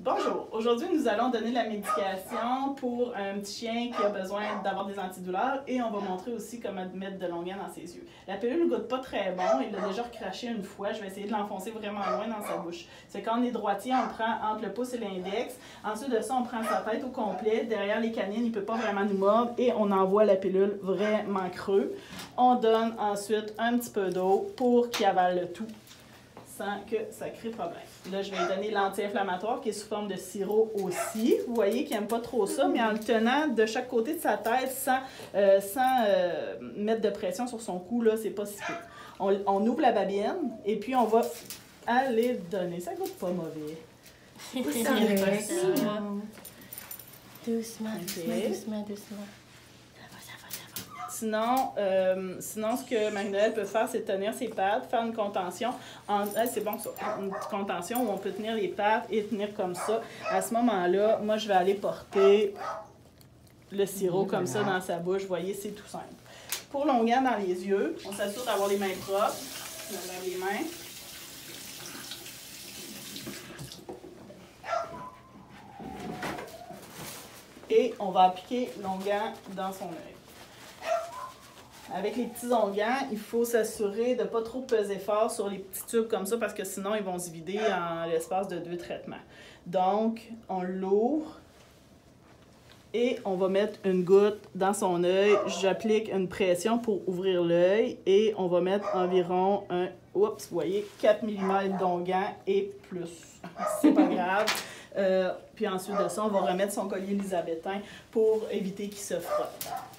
Bonjour, aujourd'hui nous allons donner la médication pour un petit chien qui a besoin d'avoir des antidouleurs et on va montrer aussi comment mettre de Longan dans ses yeux. La pilule ne goûte pas très bon, il l'a déjà recraché une fois, je vais essayer de l'enfoncer vraiment loin dans sa bouche. C'est quand on est droitier, on le prend entre le pouce et l'index, ensuite de ça on prend sa tête au complet, derrière les canines, il ne peut pas vraiment nous mordre et on envoie la pilule vraiment creux. On donne ensuite un petit peu d'eau pour qu'il avale le tout sans que ça crée problème. Là, je vais lui donner l'anti-inflammatoire qui est sous forme de sirop aussi. Vous voyez qu'il n'aime pas trop ça, mais en le tenant de chaque côté de sa tête sans mettre de pression sur son cou, là, c'est pas si pire. On ouvre la babine et puis on va aller donner. Ça goûte pas mauvais. Doucement, Okay. doucement. Sinon, ce que Marie-Noël peut faire, c'est tenir ses pattes, faire une contention. C'est bon ça, une contention où on peut tenir les pattes et tenir comme ça. À ce moment-là, moi, je vais aller porter le sirop comme ça dans sa bouche. Vous voyez, c'est tout simple. Pour Longan dans les yeux, on s'assure d'avoir les mains propres. On lave les mains. Et on va appliquer Longan dans son œil. Avec les petits onguents, il faut s'assurer de ne pas trop peser fort sur les petits tubes comme ça parce que sinon, ils vont se vider en l'espace de 2 traitements. Donc, on l'ouvre et on va mettre une goutte dans son œil. J'applique une pression pour ouvrir l'œil et on va mettre environ vous voyez, 4 mm d'onguent et plus. C'est pas grave. Puis ensuite de ça, on va remettre son collier élisabétain pour éviter qu'il se frotte.